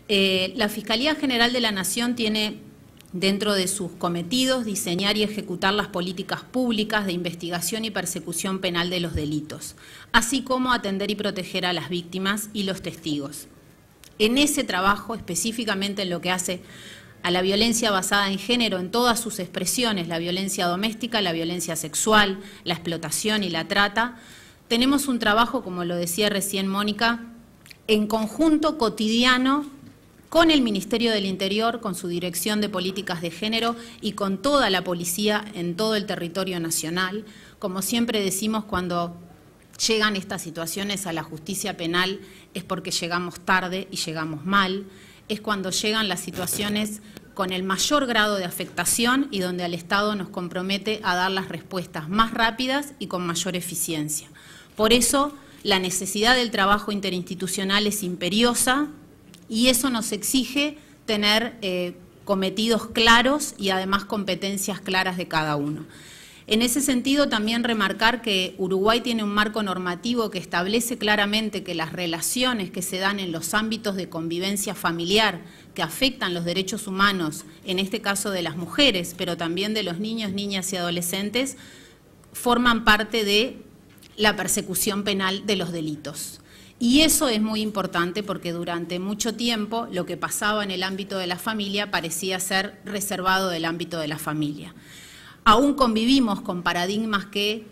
La Fiscalía General de la Nación tiene dentro de sus cometidos diseñar y ejecutar las políticas públicas de investigación y persecución penal de los delitos, así como atender y proteger a las víctimas y los testigos. En ese trabajo, específicamente en lo que hace a la violencia basada en género en todas sus expresiones, la violencia doméstica, la violencia sexual, la explotación y la trata, tenemos un trabajo, como lo decía recién Mónica, en conjunto cotidiano con el Ministerio del Interior, con su Dirección de Políticas de Género y con toda la policía en todo el territorio nacional. Como siempre decimos, cuando llegan estas situaciones a la justicia penal es porque llegamos tarde y llegamos mal, es cuando llegan las situaciones con el mayor grado de afectación y donde el Estado nos compromete a dar las respuestas más rápidas y con mayor eficiencia. Por eso, la necesidad del trabajo interinstitucional es imperiosa y eso nos exige tener cometidos claros y además competencias claras de cada uno. En ese sentido, también remarcar que Uruguay tiene un marco normativo que establece claramente que las relaciones que se dan en los ámbitos de convivencia familiar que afectan los derechos humanos, en este caso de las mujeres, pero también de los niños, niñas y adolescentes, forman parte de la persecución penal de los delitos. Y eso es muy importante porque durante mucho tiempo lo que pasaba en el ámbito de la familia parecía ser reservado del ámbito de la familia. Aún convivimos con paradigmas que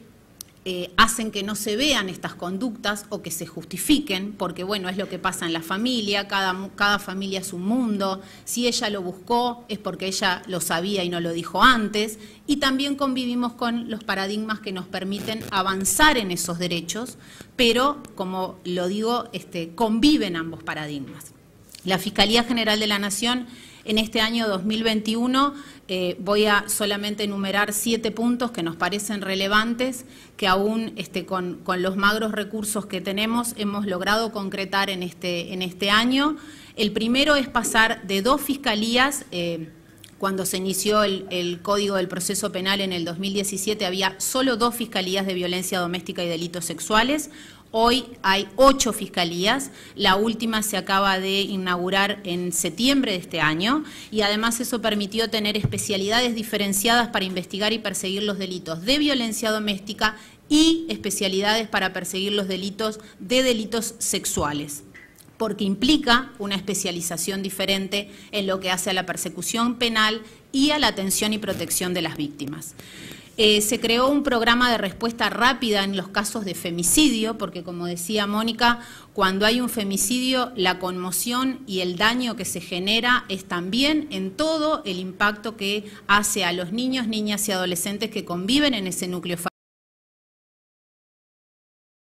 hacen que no se vean estas conductas o que se justifiquen, porque bueno, es lo que pasa en la familia, cada familia es un mundo, si ella lo buscó es porque ella lo sabía y no lo dijo antes, y también convivimos con los paradigmas que nos permiten avanzar en esos derechos, pero como lo digo, conviven ambos paradigmas. La Fiscalía General de la Nación en este año 2021 voy a solamente enumerar 7 puntos que nos parecen relevantes, que aún con los magros recursos que tenemos hemos logrado concretar en este año. El primero es pasar de 2 fiscalías. Cuando se inició el Código del Proceso Penal en el 2017 había solo 2 fiscalías de violencia doméstica y delitos sexuales. Hoy hay 8 fiscalías, la última se acaba de inaugurar en septiembre de este año y además eso permitió tener especialidades diferenciadas para investigar y perseguir los delitos de violencia doméstica y especialidades para perseguir los delitos sexuales, porque implica una especialización diferente en lo que hace a la persecución penal y a la atención y protección de las víctimas. Se creó un programa de respuesta rápida en los casos de femicidio, porque como decía Mónica, cuando hay un femicidio, la conmoción y el daño que se genera es también en todo el impacto que hace a los niños, niñas y adolescentes que conviven en ese núcleo familiar.